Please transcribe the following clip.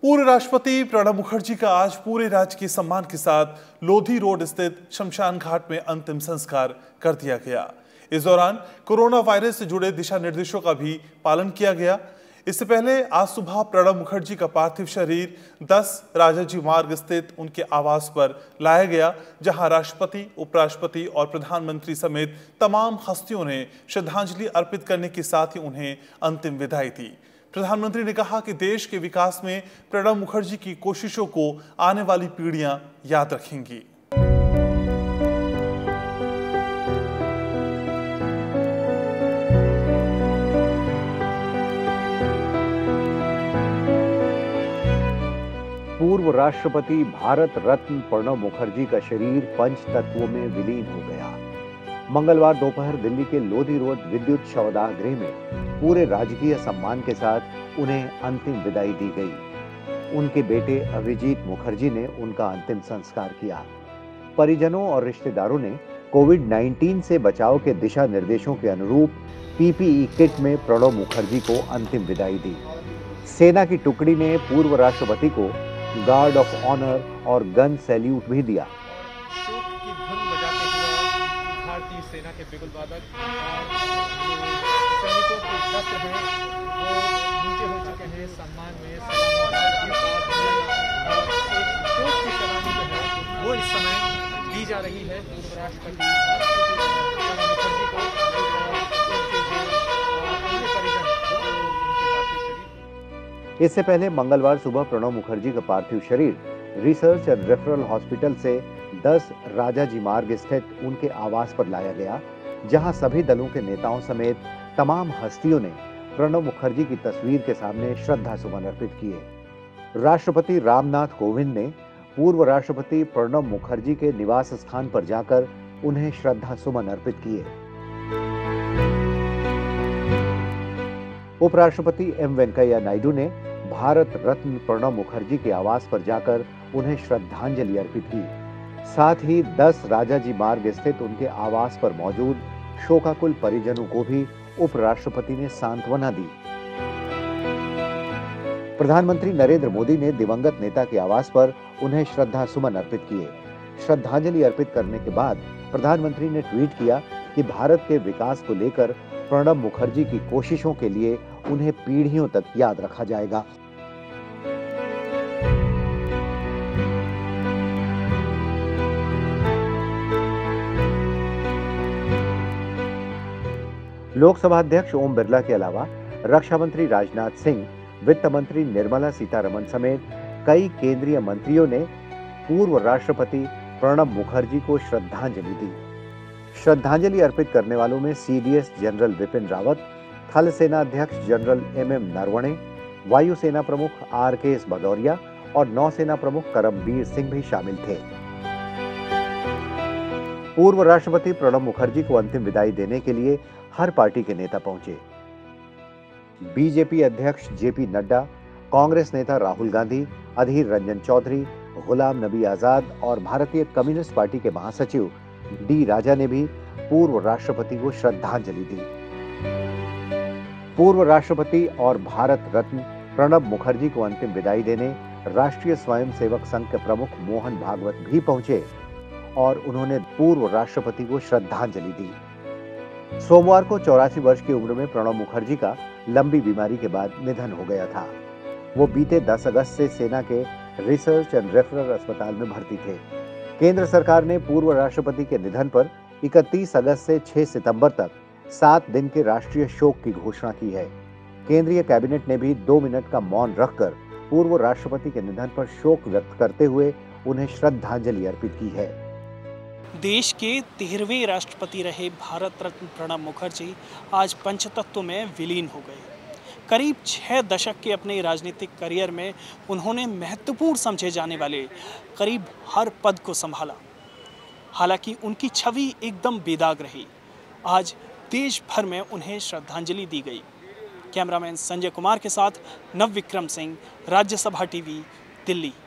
पूर्व राष्ट्रपति प्रणब मुखर्जी का आज पूरे राज्य के सम्मान के साथ लोधी रोड स्थित शमशान घाट में अंतिम संस्कार कर दिया गया। इस दौरान कोरोना वायरस से जुड़े दिशा निर्देशों का भी पालन किया गया। इससे पहले आज सुबह प्रणब मुखर्जी का पार्थिव शरीर 10 राजाजी मार्ग स्थित उनके आवास पर लाया गया, जहां राष्ट्रपति, उपराष्ट्रपति और प्रधानमंत्री समेत तमाम हस्तियों ने श्रद्धांजलि अर्पित करने के साथ ही उन्हें अंतिम विदाई दी। प्रधानमंत्री ने कहा कि देश के विकास में प्रणब मुखर्जी की कोशिशों को आने वाली पीढ़ियां याद रखेंगी। पूर्व राष्ट्रपति भारत रत्न प्रणब मुखर्जी का शरीर पंच तत्वों में विलीन हो गया। मंगलवार दोपहर दिल्ली के लोधी रोड विद्युत शवदाह गृह में पूरे राजकीय सम्मान के साथ उन्हें अंतिम विदाई दी गई। उनके बेटे अभिजीत मुखर्जी ने उनका अंतिम संस्कार किया। परिजनों और रिश्तेदारों ने कोविड-19 से बचाव के दिशा निर्देशों के अनुरूप पीपीई किट में प्रणब मुखर्जी को अंतिम विदाई दी। सेना की टुकड़ी ने पूर्व राष्ट्रपति को गार्ड ऑफ ऑनर और गन सैल्यूट भी दिया। शोक की धुन बजाते हुए भारतीय सेना के बिगुल वादक सैनिकों के शस्त्र हैं वो नीचे हो चुके हैं। सम्मान में सलामी के साथ और एक शोक की सलामी जो है वो इस समय दी जा रही है पूर्व राष्ट्रपति प्रणब मुखर्जी को इससे पहले मंगलवार सुबह प्रणब मुखर्जी का पार्थिव शरीर रिसर्च एंड रेफरल हॉस्पिटल से 10 राजाजी मार्ग स्थित उनके आवास पर लाया गया, जहां सभी दलों के नेताओं समेत तमाम हस्तियों ने प्रणब मुखर्जी की तस्वीर के सामने श्रद्धा सुमन अर्पित किए। राष्ट्रपति रामनाथ कोविंद ने पूर्व राष्ट्रपति प्रणब मुखर्जी के निवास स्थान पर जाकर उन्हें श्रद्धा सुमन अर्पित किए। उपराष्ट्रपति एम वेंकैया नायडू ने भारत रत्न प्रणब मुखर्जी के आवास पर जाकर उन्हें श्रद्धांजलि अर्पित की। साथ ही 10 राजाजी मार्ग स्थित उनके आवास पर मौजूद शोकाकुल परिजनों को भी उपराष्ट्रपति ने सांत्वना दी। प्रधानमंत्री नरेंद्र मोदी ने दिवंगत नेता के आवास पर उन्हें श्रद्धा सुमन अर्पित किए। श्रद्धांजलि अर्पित करने के बाद प्रधानमंत्री ने ट्वीट किया कि भारत के विकास को लेकर प्रणब मुखर्जी की कोशिशों के लिए उन्हें पीढ़ियों तक याद रखा जाएगा। लोकसभा अध्यक्ष ओम बिरला के अलावा रक्षा मंत्री राजनाथ सिंह, वित्त मंत्री निर्मला सीतारमण समेत कई केंद्रीय मंत्रियों ने पूर्व राष्ट्रपति प्रणब मुखर्जी को श्रद्धांजलि दी। श्रद्धांजलि अर्पित करने वालों में सीडीएस जनरल विपिन रावत, थल सेना अध्यक्ष जनरल एमएम नरवणे, वायुसेना प्रमुख आरकेएस भदौरिया और नौसेना प्रमुख करमबीर सिंह भी शामिल थे। पूर्व राष्ट्रपति प्रणब मुखर्जी को अंतिम विदाई देने के लिए हर पार्टी के नेता पहुंचे। बीजेपी अध्यक्ष जेपी नड्डा, कांग्रेस नेता राहुल गांधी, अधीर रंजन चौधरी, गुलाम नबी आजाद और भारतीय कम्युनिस्ट पार्टी के महासचिव डी राजा ने भी पूर्व राष्ट्रपति को श्रद्धांजलि दी। पूर्व राष्ट्रपति और भारत रत्न प्रणब मुखर्जी को अंतिम विदाई देने राष्ट्रीय स्वयंसेवक संघ के प्रमुख मोहन भागवत भी पहुंचे और उन्होंने पूर्व राष्ट्रपति को श्रद्धांजलि दी। सोमवार को 84 वर्ष की उम्र में प्रणब मुखर्जी का लंबी बीमारी के बाद निधन हो गया था। वो बीते 10 अगस्त से सेना के रिसर्च एंड रेफरल अस्पताल में भर्ती थे। केंद्र सरकार ने पूर्व राष्ट्रपति के निधन पर 31 अगस्त से 6 सितंबर तक 7 दिन के राष्ट्रीय शोक की घोषणा की है। केंद्रीय कैबिनेट ने भी 2 मिनट का मौन रखकर पूर्व राष्ट्रपति के निधन पर शोक व्यक्त करते हुए उन्हें श्रद्धांजलि अर्पित की है। देश के 13वें राष्ट्रपति रहे भारत रत्न प्रणब मुखर्जी आज पंचतत्व में विलीन हो गए। करीब 6 दशक के अपने राजनीतिक करियर में उन्होंने महत्वपूर्ण समझे जाने वाले करीब हर पद को संभाला। हालांकि उनकी छवि एकदम बेदाग रही। आज देश भर में उन्हें श्रद्धांजलि दी गई। कैमरामैन संजय कुमार के साथ नव विक्रम सिंह, राज्यसभा टीवी, दिल्ली।